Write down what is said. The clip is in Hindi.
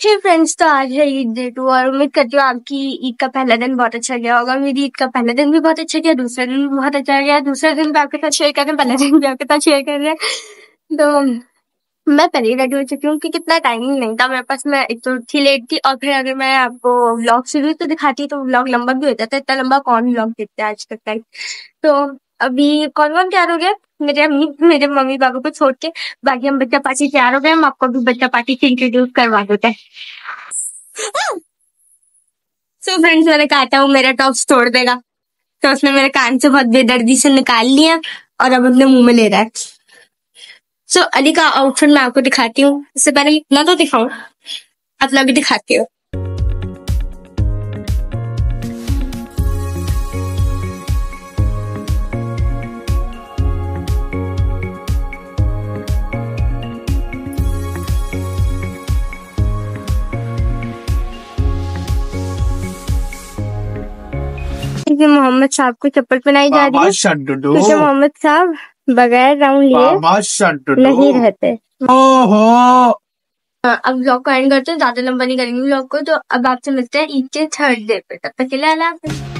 हे फ्रेंड्स, तो आज है ईद डे 2 और उम्मीद करती हूँ आपकी ईद का पहला दिन बहुत अच्छा गया होगा। मेरी ईद का पहला दिन भी बहुत अच्छा गया, दूसरा दिन भी बहुत अच्छा गया, दूसरा दिन भी आपके साथ शेयर कर रहे हैं, पहला दिन भी आपके साथ शेयर कर रहे हैं। तो मैं पहले ही रेडी हो चुकी हूँ कि कितना टाइमिंग नहीं था मेरे पास। मैं एक तो थी लेट थी, और फिर अगर मैं आपको व्लॉग शुरू तो दिखाती तो व्लॉग लंबा भी हो जाता। इतना लंबा कौन व्लॉग देखता है आज तक। तो अभी कौन कौन तैयार हो गया? मेरे मम्मी पापा को छोड़ के बाकी हम बच्चा पार्टी तैयार हो गए। हम आपको भी बच्चा पार्टी से इंट्रोड्यूस करवा देते हैं। सो फ्रेंड्स, मैंने कहा था वो मेरा टॉप्स तोड़ देगा, तो उसने मेरे कान से बहुत बेदर्दी से निकाल लिया और अब अपने मुंह में ले रहा है। सो अली का आउटफिट मैं आपको दिखाती हूँ। इससे पहले मैं अपना तो दिखाऊं, अपना भी दिखाती हूँ। मोहम्मद साहब को चप्पल पहनाई जा रही है क्योंकि मोहम्मद साहब बगैर राउंड लिए नहीं रहते। अब व्लॉग को एंड करते हैं, ज्यादा लंबा नहीं करेंगे व्लॉग को। तो अब आपसे मिलते हैं ईद के थर्ड डे पे, तब तक के लिए अल्लाह हाफिज़।